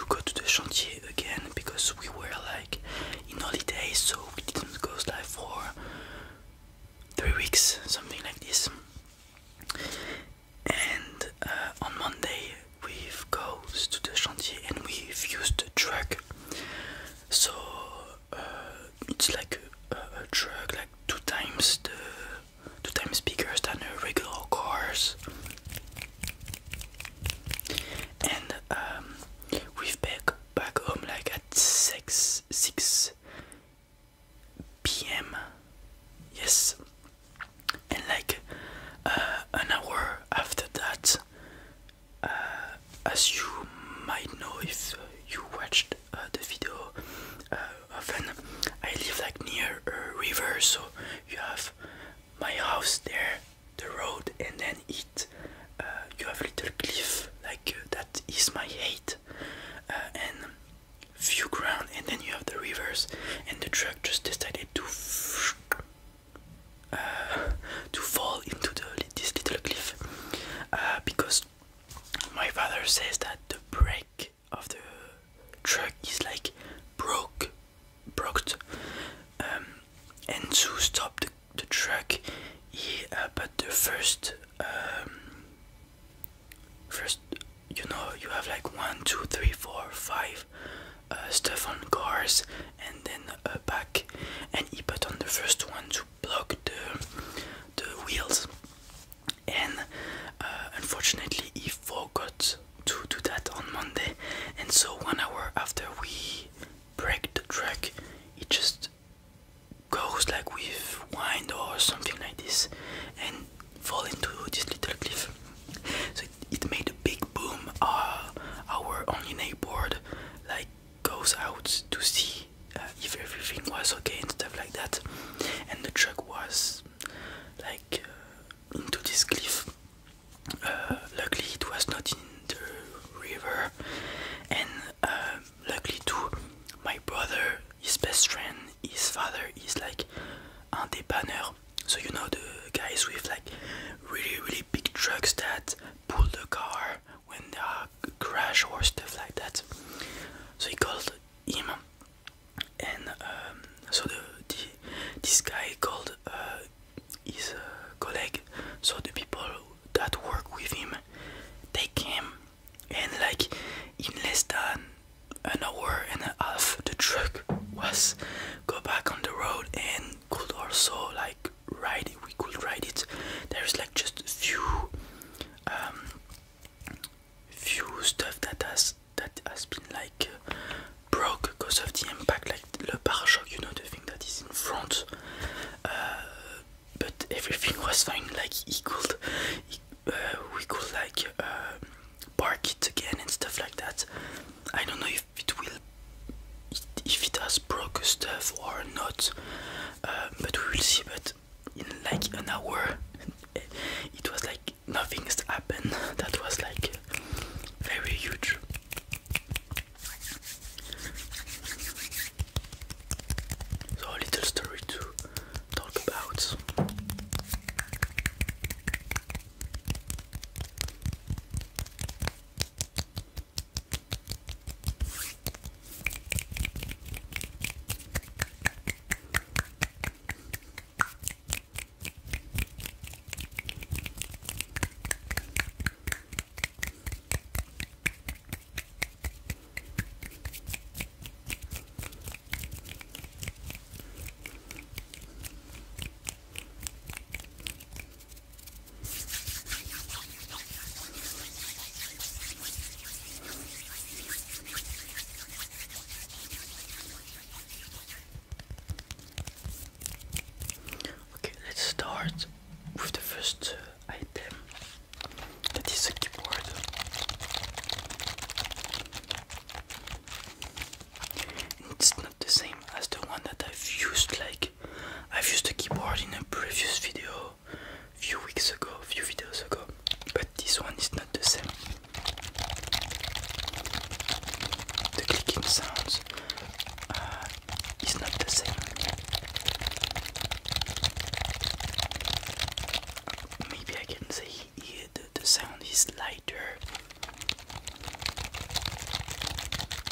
go to the chantier again because we were like in holidays, so we didn't go like for 3 weeks, something like this. And on Monday we've goes to the chantier and we've used the truck. So it's like a truck like two times bigger than a regular cars. And we've back home like at 6 p.m. Yes, and like an hour after that, as you might know if you watched the video often, I live like near a river, so you have my house there, the road, and then you have little cliff like that is my height, and view ground, and then you have the rivers, and the truck just decided to fall into this little cliff, because my father says that the brake of the truck is like broke, and to stop the truck, he put the first you have like 1, 2, 3, 4, 5 stuff on cars, and then back, and he put on the first one to block the wheels, and unfortunately he forgot to do that on Monday, and so 1 hour after we break the truck, it just goes like with wind or something like this and fall into this little cliff. So it made a big boom. Our only neighbor like goes out to see if everything was okay and stuff like that, and the truck was like into this cliff. Luckily it was not in the river, and luckily too, my brother, his best friend, his father is like un dépanneur, so you know the guys with like really big trucks that pull the car when there are crash or stuff like that. So he called him, and so this guy called his colleague, so the people that work with him, they came, and like in less than an hour and a half the truck was go back on the road and could also like ride it. We could ride it. There's like just a few stuff that has been like broke because of the impact, like le pare-choc, you know, the thing that is in front, but everything was fine. Like we could like park it again and stuff like that. I don't know if it has broke stuff or not, but we will see. But in like an hour it was like nothing's happened. That was like very huge. So a little story to talk about. Start with the first item, that is a keyboard. It's not the same as the one that I've used. Like I've used the keyboard in a previous video a few videos ago, but this one is not the same. The clicking sounds is not the same. Maybe I can say here the sound is lighter.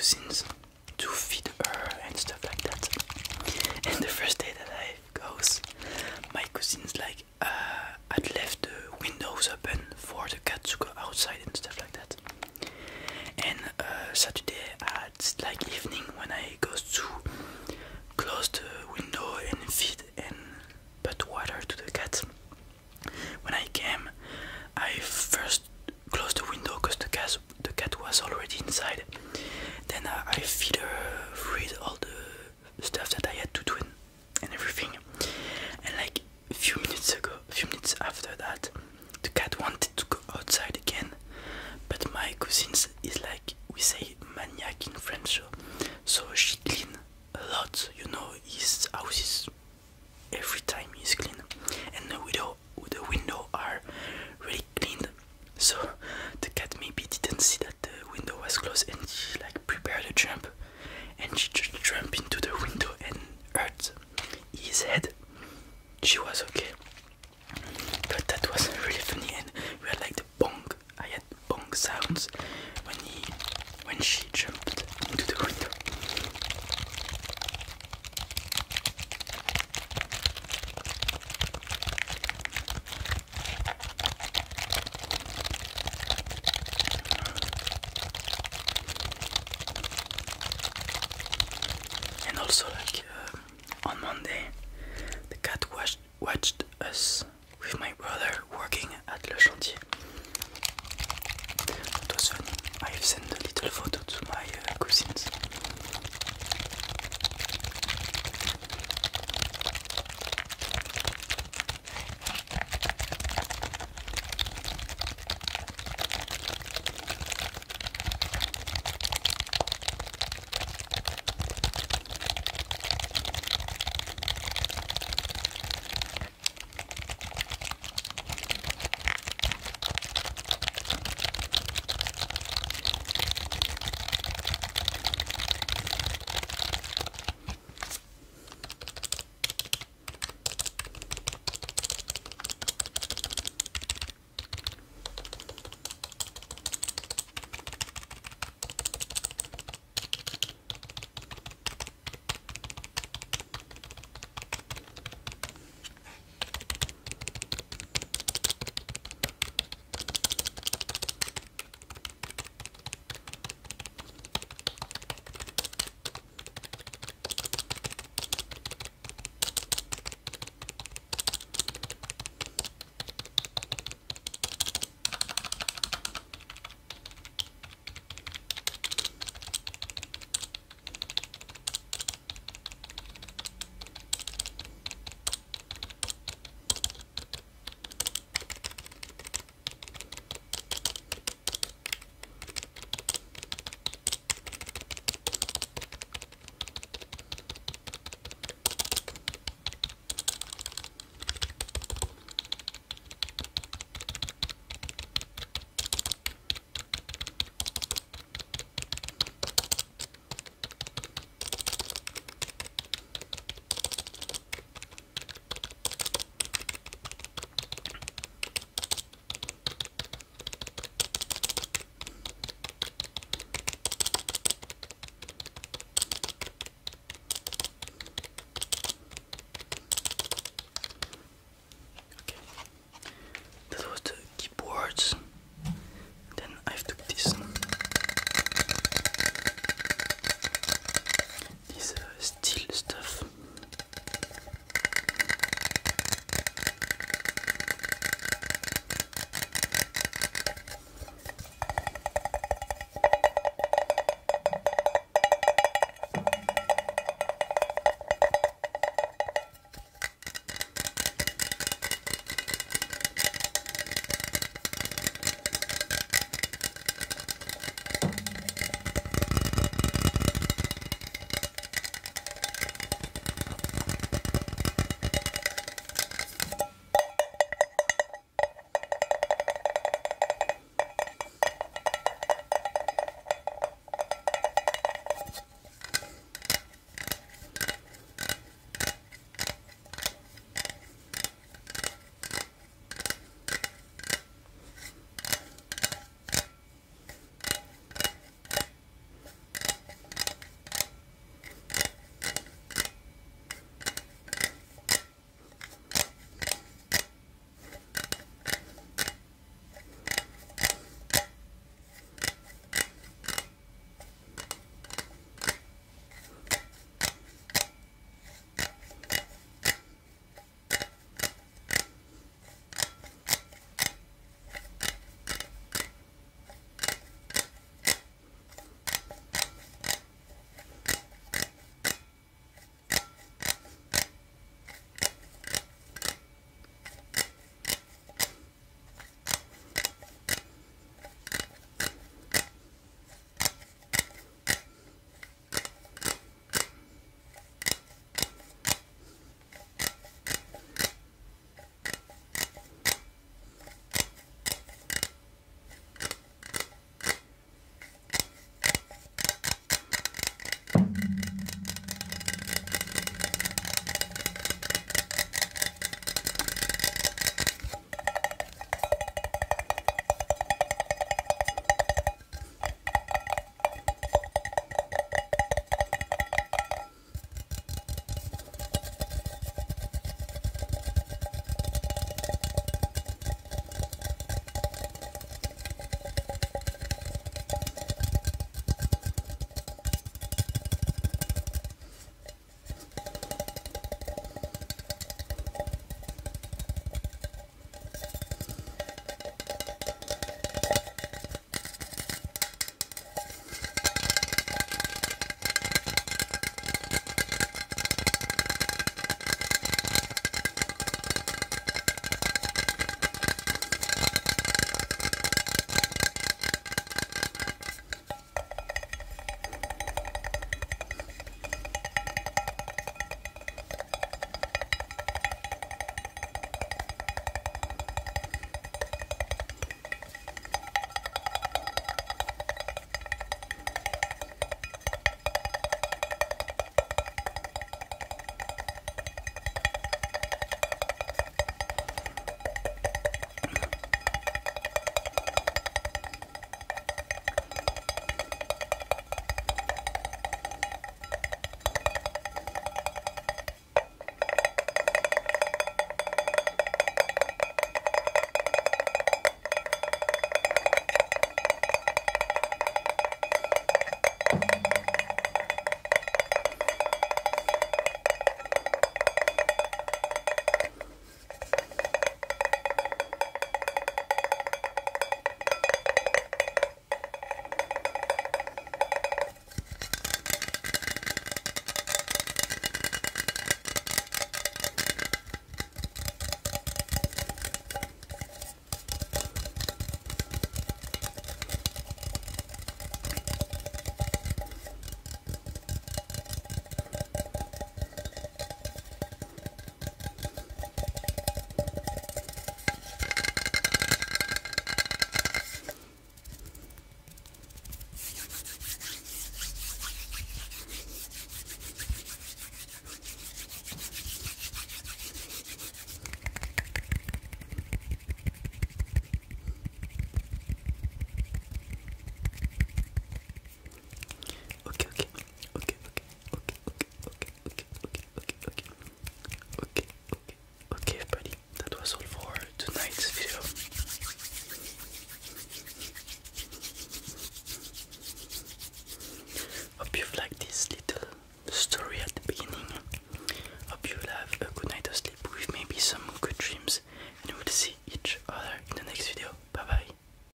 cousins to feed her and stuff like that. And the first day that I goes, my cousins like had left the windows open for the cat to go outside and stuff like that. And Saturday at like evening when I goes to close the window and feed and put water to the cat. When I came, I first closed the window because the cat was already inside. Then I feed her, read all the stuff that I had to do and everything. And like a few minutes after that, the cat wanted to go outside again. But my cousins is like, we say maniac in French, so she clean a lot, you know, his house is every time he's clean, and the window are really clean. So the cat maybe didn't see that the window was closed, and she like prepared a jump, and she just jumped into the window and hurt his head. She was okay, but that was really funny, and we had like the bong. I had bong sounds when she jumped into the window. And also like on Monday, the cat watched us with my brother working at Le Chantier. It was funny. I have sent a little photo